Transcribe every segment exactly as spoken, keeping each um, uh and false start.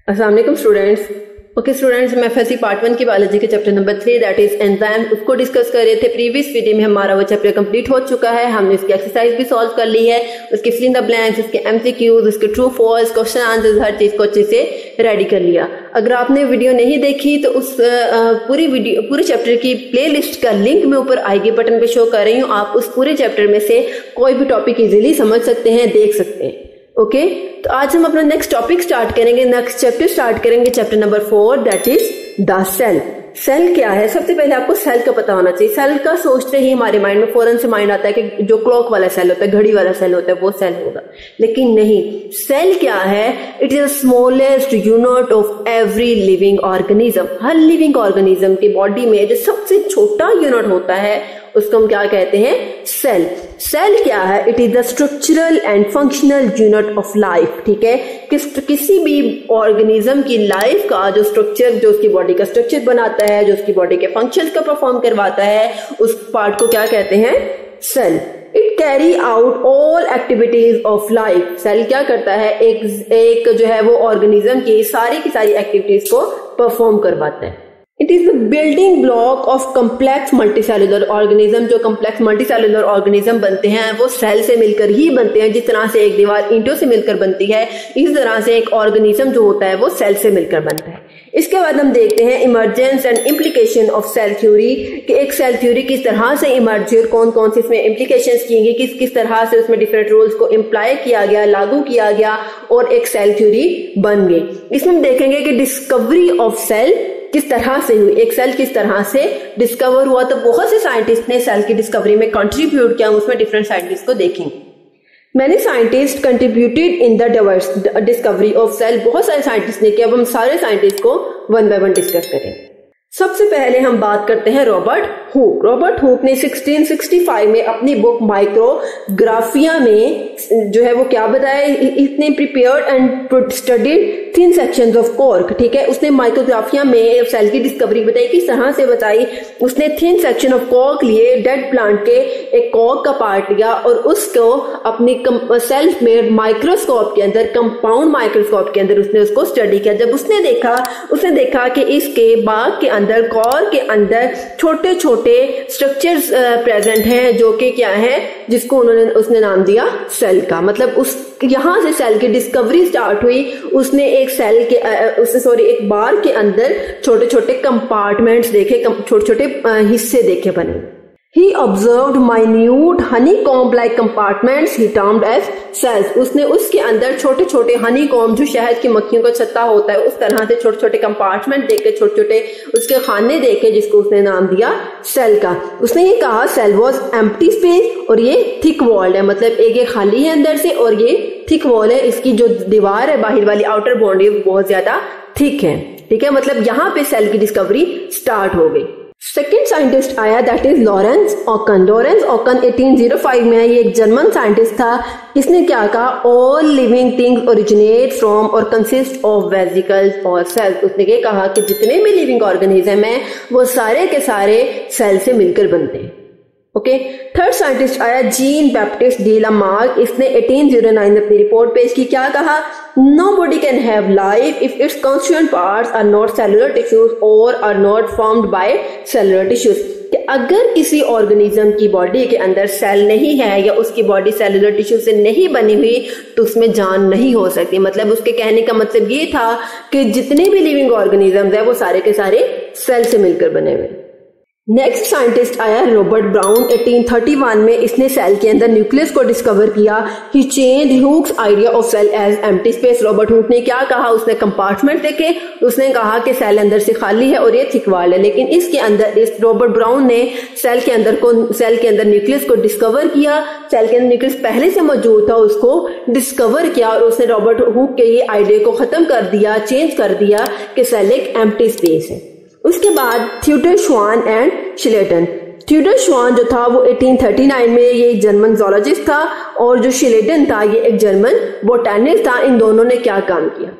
अस्सलाम वालेकुम students. Okay students, हम एफएससी पार्ट वन की बायोलॉजी के chapter number three that is enzyme उसको डिस्कस कर रहे थे। प्रीवियस वीडियो में हमारा वो चैप्टर कंप्लीट हो चुका है। हमने इसकी एक्सरसाइज भी सॉल्व कर ली है, उसके फिल इन द ब्लैंक्स, उसके एमसीक्यूज, उसके ट्रू फॉल्स, क्वेश्चन आंसर्स, हर चीज को अच्छे से रेडी कर लिया। अगर आपने वीडियो नहीं देखी तो उस पूरी वीडियो पूरे चैप्टर की प्लेलिस्ट का लिंक मैं ऊपर आई के बटन पे शो कर रही हूँ। आप उस पूरे चैप्टर में से कोई भी टॉपिक इजीली समझ सकते हैं, देख सकते हैं। Okay okay? तो आज हम अपना नेक्स्ट टॉपिक स्टार्ट करेंगे, नेक्स्ट चैप्टर स्टार्ट करेंगे, chapter number four that is the cell. Cell क्या है? सबसे पहले आपको सेल का पता होना चाहिए। सेल का सोचते ही हमारे माइंड में फौरन से माइंड आता है कि जो क्लॉक वाला सेल होता है, घड़ी वाला सेल होता है, वो सेल होगा, लेकिन नहीं। सेल क्या है? It is the smallest unit of every living organism. हर लिविंग ऑर्गेनिज्म की बॉडी में जो सबसे छोटा यूनिट होता है उसको हम क्या कहते हैं? सेल। सेल क्या है? It is the structural and functional unit of life. ठीक है, किस किसी भी ऑर्गेनिज्म की लाइफ का जो स्ट्रक्चर, जो उसकी बॉडी का स्ट्रक्चर बनाता है, जो उसकी बॉडी के फंक्शंस का परफॉर्म करवाता है, उस पार्ट को क्या कहते हैं? Cell. It carry out all activities of life. Cell क्या करता है? एक एक जो है वो ऑर्गेनिज्म की सारी की सारी एक्टिविटीज को परफॉर्म करवाता है। It is the building block of complex multicellular organism. जो कम्प्लेक्स मल्टीसेलुलर ऑर्गेनिज्म बनते हैं वो सेल से मिलकर ही बनते हैं। जिस तरह से एक दीवार ईंटों से मिलकर बनती है, इस तरह से एक ऑर्गेनिज्म जो होता है वो सेल से मिलकर बनता है। इसके बाद हम देखते हैं emergence and implication of cell theory, कि एक सेल थ्योरी किस तरह से इमर्ज, कौन कौन सी इसमें इम्प्लीकेशंस की गई, किस किस तरह से उसमें डिफरेंट रूल्स को इम्प्लाई किया गया, लागू किया गया और एक सेल थ्योरी बन गई। इसमें हम देखेंगे कि डिस्कवरी ऑफ सेल किस तरह से हुई, एक सेल किस तरह से डिस्कवर हुआ। तो बहुत से साइंटिस्ट ने सेल की डिस्कवरी में कंट्रीब्यूट किया, उसमें डिफरेंट साइंटिस्ट को देखेंगे। Many scientist contributed in the discovery of cell. बहुत सारे साइंटिस्ट ने किया। अब हम सारे साइंटिस्ट को वन बाय वन डिस्कस करें। सबसे पहले हम बात करते हैं रॉबर्ट हुक। रॉबर्ट हुक ने सिक्सटीन सिक्सटी फाइव में अपनी बुक माइक्रोग्राफिया में जो है वो क्या बताया? इसने prepared and studied thin sections of cork. ठीक है, उसने माइक्रोग्राफिया में सेल की डिस्कवरी बताई, किस तरह से बताई। उसने थिन सेक्शन ऑफ कॉर्क लिए, डेड प्लांट के एक कॉर्क का पार्ट लिया और उसको अपनी सेल्फ मेड माइक्रोस्कोप के अंदर, कंपाउंड माइक्रोस्कोप के अंदर उसने उसको स्टडी किया। जब उसने देखा उसने देखा कि इसके बाग के अंदर, कॉर्क के अंदर छोटे छोटे स्ट्रक्चर्स प्रेजेंट हैं, जो कि क्या है, जिसको उन्होंने उसने नाम दिया सेल का। मतलब उस यहां से सेल की डिस्कवरी स्टार्ट हुई। उसने एक सेल के उसने सॉरी एक बार के अंदर छोटे छोटे कंपार्टमेंट्स देखे, छोटे छोटे हिस्से देखे बने। He observed minute honeycomb-like compartments he termed as cells. उसने उसके अंदर छोटे छोटे honeycomb, जो शहद की मक्खियों का छत्ता होता है, उस तरह से छोटे छोटे कंपार्टमेंट देखे, छोटे छोटे उसके खाने देखे, जिसको उसने नाम दिया सेल का। उसने ये कहा सेल वॉज एम्प्टी स्पेस और ये थिक वॉल्ड है। मतलब एक ये खाली है अंदर से और ये थिक वॉल है। इसकी जो दीवार है बाहर वाली, आउटर बाउंड्री, बहुत ज्यादा थिक है। ठीक है, मतलब यहाँ पे सेल की डिस्कवरी स्टार्ट हो गई। सेकेंड साइंटिस्ट आया that is Lorenz Oken. Lorenz Oken eighteen o five में है। ये एक जर्मन साइंटिस्ट था। इसने क्या कहा? All living things originate from और कंसिस्ट ऑफ वेसिकल्स और सेल्स। उसने ये कहा कि जितने भी लिविंग ऑर्गेनिज्म हैं वो सारे के सारे सेल से मिलकर बनते हैं। ओके, थर्ड साइंटिस्ट आया जीन बैप्टिस्ट डी लामार्क। इसने एटीन ओ नाइन में अपनी रिपोर्ट पेश की। क्या कहा? Nobody can have life if its constituent parts are not cellular tissues or are not formed by cellular tissues। कि अगर किसी ऑर्गेनिज्म की बॉडी के अंदर सेल नहीं है या उसकी बॉडी सेलुलर टिश्यू से नहीं बनी हुई तो उसमें जान नहीं हो सकती। मतलब उसके कहने का मतलब ये था कि जितने भी लिविंग ऑर्गेनिजम्स है वो सारे के सारे सेल से मिलकर बने हुए। नेक्स्ट साइंटिस्ट आया Robert Brown eighteen thirty one में। इसने सेल के अंदर न्यूक्लियस को डिस्कवर किया। He changed Hooke's idea of cell as empty space. Robert Hooke ने क्या कहा? उसने कंपार्टमेंट देखे, उसने कहा कि सेल अंदर से खाली है और ये थिक वॉल है। लेकिन इसके अंदर इस रॉबर्ट ब्राउन ने सेल के अंदर को सेल के अंदर न्यूक्लियस को डिस्कवर किया। सेल के अंदर न्यूक्लियस पहले से मौजूद था, उसको डिस्कवर किया और उसने रॉबर्ट हुक के ये आइडिया को खत्म कर दिया, चेंज कर दिया कि सेल एक एम्प्टी स्पेस है। उसके बाद थियोडर श्वान एंड शिलेटन। थियोडर श्वान जो था वो एटीन थर्टी नाइन में, ये एक जर्मन ज़ूलॉजिस्ट था, और जो शिलेटन था ये एक जर्मन बोटैनिस्ट था। इन दोनों ने क्या काम किया?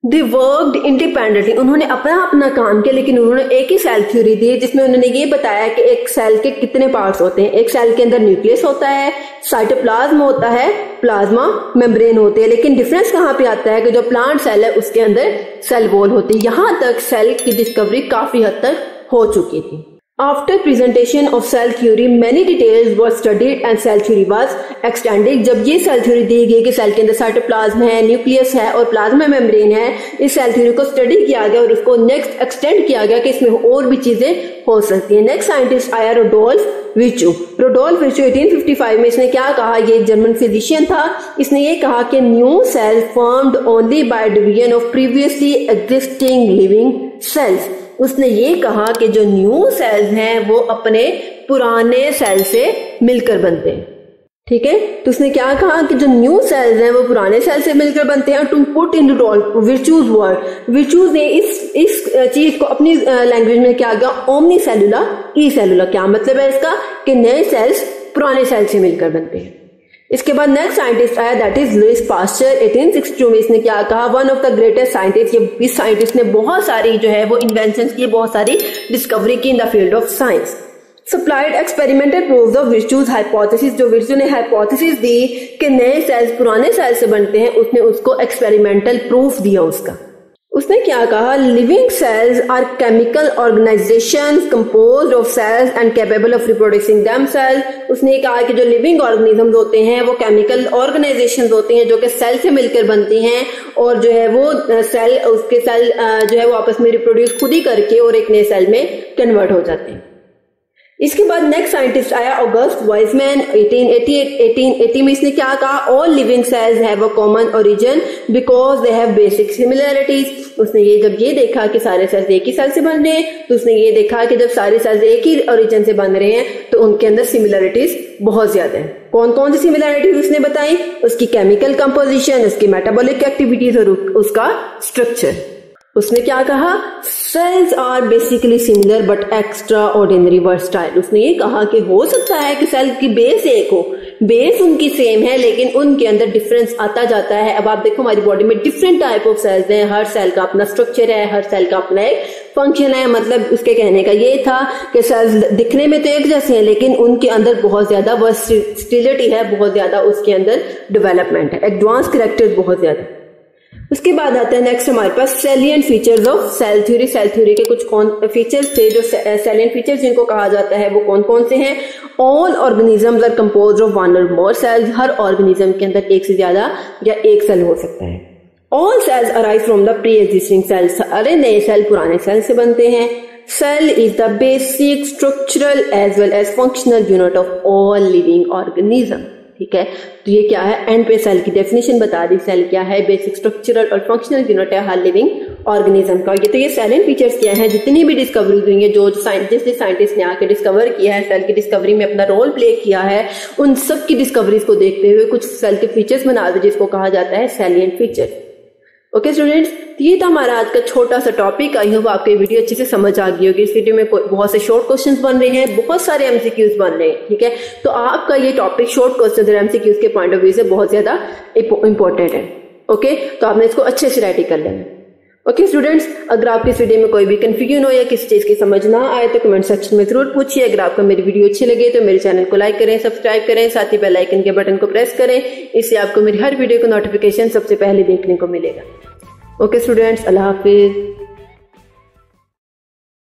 दे वर्कड इंडिपेंडेंटली, उन्होंने अपना अपना काम किया, लेकिन उन्होंने एक ही सेल थ्योरी दी जिसमें उन्होंने ये बताया कि एक सेल के कितने पार्ट्स होते हैं। एक सेल के अंदर न्यूक्लियस होता है, साइटोप्लाज्म होता है, प्लाज्मा मेम्ब्रेन होते हैं, लेकिन डिफरेंस कहाँ पे आता है कि जो प्लांट सेल है उसके अंदर सेल वॉल होती है। यहां तक सेल की डिस्कवरी काफी हद तक हो चुकी थी। After presentation of cell theory, many details were studied and cell theory was extended. जब ये सेल थ्योरी दी गई कि सेल के अंदर साइटोप्लाज्म है, न्यूक्लियस है और प्लाज्मा मेम्ब्रेन है, इस सेल थ्योरी को स्टडी किया गया और उसको नेक्स्ट एक्सटेंड किया गया कि इसमें और भी चीजें हो सकती हैं। नेक्स्ट साइंटिस्ट आया रोडोल्फ विर्चू। रोडोल्फ विर्चू अठारह सौ पचपन में इसने क्या कहा, ये जर्मन फिजिशियन था, इसने ये कहा कि new cell formed only by division of previously existing living cells. उसने ये कहा कि जो न्यू सेल्स हैं वो अपने पुराने सेल से मिलकर बनते हैं। ठीक है, तो उसने क्या कहा कि जो न्यू सेल्स हैं वो पुराने सेल से मिलकर बनते हैं। To put in Virchow's word, Virchow's ने इस इस चीज को अपनी लैंग्वेज में क्या किया, ओमनी सेलुलर ई सेलुलर। क्या मतलब है इसका कि नए सेल्स पुराने सेल से मिलकर बनते हैं। इसके बाद नेक्स्ट साइंटिस्ट आया, दैट इज लुइस पास्चर। अठारह सौ बासठ में इसने क्या कहा, one of the greatest scientist, ये इस साइंटिस्ट ने बहुत सारी जो है वो इन्वेंशंस की, बहुत सारी डिस्कवरी की in the field of science. Supplied experimental proof of Virchow's hypothesis, जो विर्चू ने हाइपोथेसिस दी कि नए सेल्स पुराने सेल से बनते हैं, उसने उसको एक्सपेरिमेंटल प्रूफ दिया उसका। उसने क्या कहा, living cells are chemical organisations composed of cells and capable of reproducing themselves. उसने कहा कि जो लिविंग ऑर्गेनिजम्स होते हैं वो केमिकल ऑर्गेनाइजेशंस होते हैं जो कि सेल से मिलकर बनती हैं और जो है वो सेल उसके सेल जो है वो आपस में रिप्रोड्यूस खुद ही करके और एक नए सेल में कन्वर्ट हो जाते हैं। इसके बाद नेक्स्ट साइंटिस्ट आया ऑगस्ट वाइजमैन। अठारह अस्सी में इसने क्या कहा, all living cells have a common origin because they have basic similarities. उसने ये जब ये देखा कि सारे सेल्स एक ही सेल से बन रहे हैं, तो उसने ये देखा कि जब सारे सेल्स एक ही ओरिजिन से बन रहे हैं तो उनके अंदर सिमिलरिटीज बहुत ज्यादा है। कौन कौन सी सिमिलरिटीज उसने बताई, उसकी केमिकल कंपोजिशन, उसकी मेटाबॉलिक एक्टिविटीज और उसका स्ट्रक्चर। उसने क्या कहा, cells are basically similar but extraordinary versatile. उसने ये कहा कि हो सकता है कि सेल की बेस एक हो, बेस उनकी सेम है लेकिन उनके अंदर डिफरेंस आता जाता है। अब आप देखो हमारी बॉडी में डिफरेंट टाइप ऑफ सेल्स हैं, हर सेल का अपना स्ट्रक्चर है, हर सेल का अपना एक फंक्शन है। मतलब उसके कहने का ये था कि सेल्स दिखने में तो एक जैसे हैं लेकिन उनके अंदर बहुत ज्यादा वर्सटिलिटी है, बहुत ज्यादा उसके अंदर डेवलपमेंट है, एडवांस कैरेक्टर्स बहुत ज्यादा। उसके बाद आता है नेक्स्ट हमारे पास salient features of cell theory. Cell theory के कुछ कौन फीचर्स थे जो सैलिएंट फीचर्स जिनको कहा जाता है वो कौन कौन से हैं। All organisms are composed of one or more sales. Her organism के अंदर एक से ज्यादा या एक सेल हो सकता है। All cells arise from the pre existing cells. अरे नए सेल पुराने सेल से बनते हैं। Cell is the basic structural as well as functional unit of all living organism. ठीक है, तो ये क्या है, एंड पे सेल की डेफिनेशन बता दी। सेल क्या है, बेसिक स्ट्रक्चरल और फंक्शनल यूनिट है हर लिविंग ऑर्गेनिज्म का। ये तो ये सैलिएंट फीचर्स क्या है, जितनी भी डिस्कवरी हुई है, जो साइंटिस्ट साइंटिस्ट ने आके डिस्कवर किया है, सेल की डिस्कवरी में अपना रोल प्ले किया है, उन सब की डिस्कवरीज को देखते हुए कुछ सेल के फीचर्स बना दे जिसको कहा जाता है सैलिएंट फीचर। ओके स्टूडेंट्स, ये था हमारा आज का छोटा सा टॉपिक। आई होप आपको वीडियो अच्छे से समझ आ गई होगी। इस वीडियो में बहुत से शॉर्ट क्वेश्चंस बन रहे हैं, बहुत सारे एमसीक्यूज बन रहे हैं। ठीक है, तो आपका ये टॉपिक शॉर्ट क्वेश्चन और एमसीक्यूज के पॉइंट ऑफ व्यू से बहुत ज्यादा इंपॉर्टेंट है। ओके, तो आपने इसको अच्छे से रेडी कर लेना। ओके स्टूडेंट्स, अगर आपकी इस वीडियो में कोई भी कंफ्यूजन हो या किसी चीज की समझ ना आए तो कमेंट सेक्शन में जरूर पूछिए। अगर आपको मेरी वीडियो अच्छी लगे तो मेरे चैनल को लाइक करें, सब्सक्राइब करें, साथ ही बेल आइकन के बटन को प्रेस करें। इससे आपको मेरी हर वीडियो का नोटिफिकेशन सबसे पहले देखने को मिलेगा। ओके स्टूडेंट्स, अल्लाह हाफिज।